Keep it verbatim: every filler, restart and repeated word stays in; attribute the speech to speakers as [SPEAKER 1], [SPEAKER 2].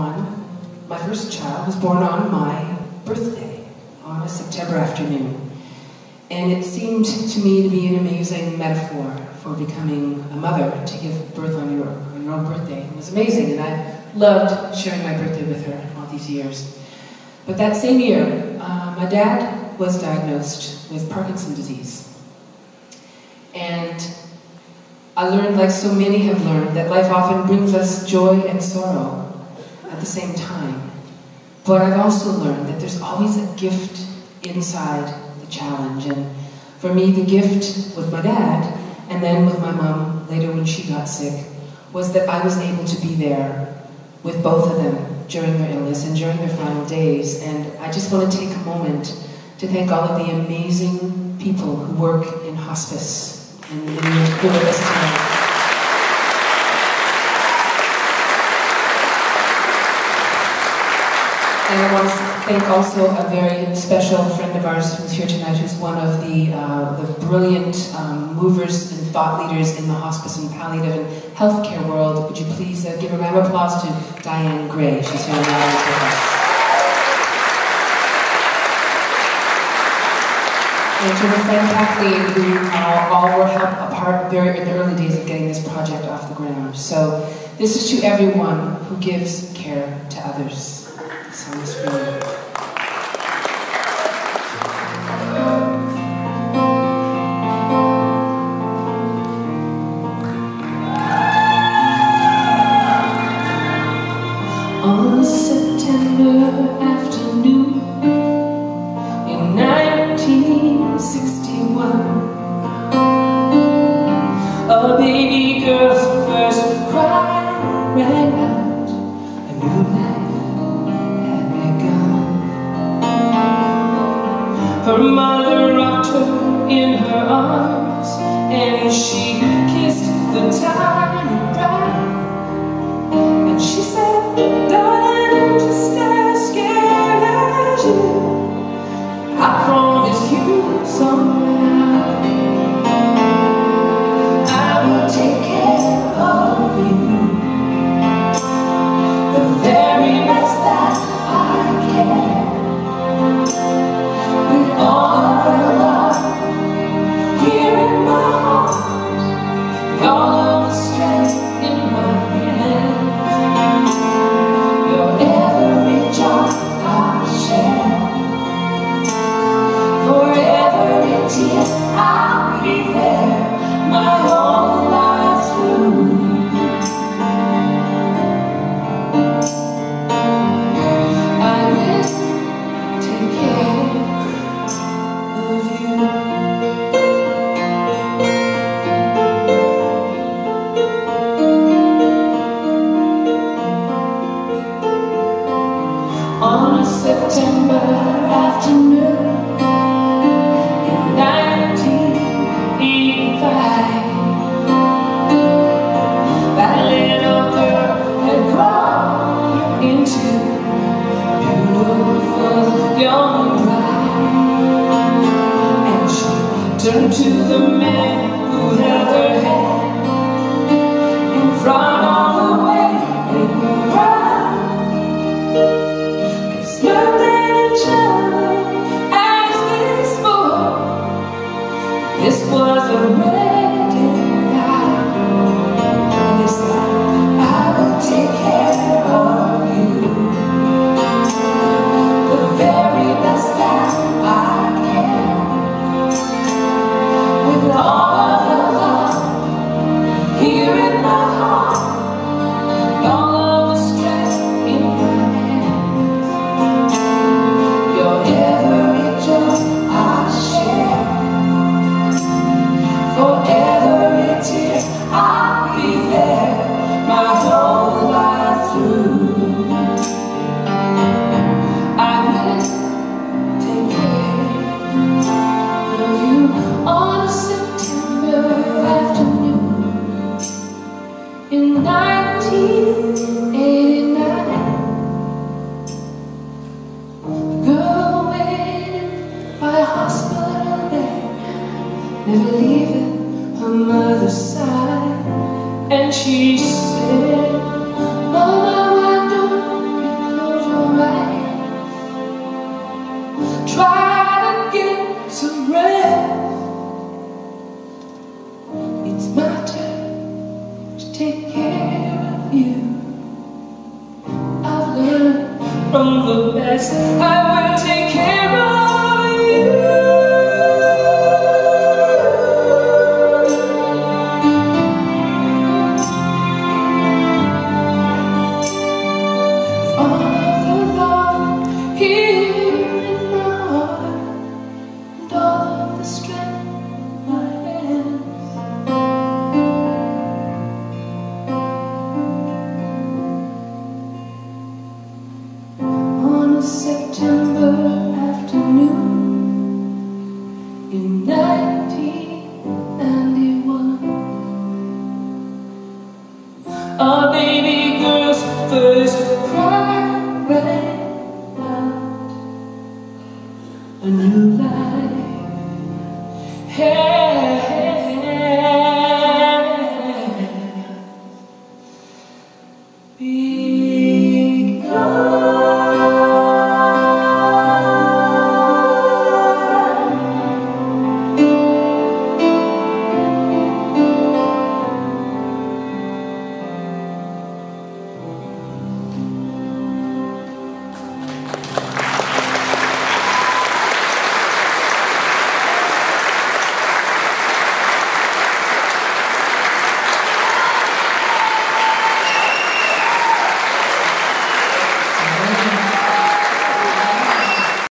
[SPEAKER 1] on, my first child was born on my birthday, on a September afternoon. And it seemed to me to be an amazing metaphor for becoming a mother, to give birth on your, on your own birthday. It was amazing, and I loved sharing my birthday with her all these years. But that same year, uh, my dad was diagnosed with Parkinson's disease. And I learned, like so many have learned, that life often brings us joy and sorrow at the same time. But I've also learned that there's always a gift inside the challenge. And for me, the gift with my dad, and then with my mom later when she got sick, was that I was able to be there with both of them during their illness and during their final days. And I just want to take a moment to thank all of the amazing people who work in hospice and who are with us tonight. And I want to thank also a very special friend of ours who's here tonight, who's one of the, uh, the brilliant um, movers and thought leaders in the hospice and palliative and healthcare world. Would you please uh, give a round of applause to Diane Gray? She's here in the audience with us. And to her friend Kathleen, who uh, all were help a part very in the early days of getting this project off the ground. So this is to everyone who gives care to others. This song is for you. On a September afternoon in nineteen sixty-one, a baby girl's first cry rang out. A new life had begun. Her mother rocked her in her arms, and she kissed the tiny bride. And she said, "Darling, I'm just as scared as you. I promise you somehow I will take care of you, the very best that I can, with all of the love here in my heart, with all of the strength in my hand. Your every joy I share, for every tear I'll be there, my whole life through. I will take care of you. On a September afternoon in nineteen eighty-five, that little girl had grown into a beautiful young bride, and she turned to the man who held her hand in front of the waiting crowd. They smiled at each other as they spoke. This was a wedding vow, and they said, I will take care of you, the very best that I can, with all of the love here in my heart, with all of the strength in my hands. Your every joy I share, for every tear I'll be there, my whole life through. I will take care of you. On a September afternoon in nineteen eighty-nine, a girl waiting by a hospital bed, never leaving her mother's side. And she said, Mama, why don't you. I've learned from the best. I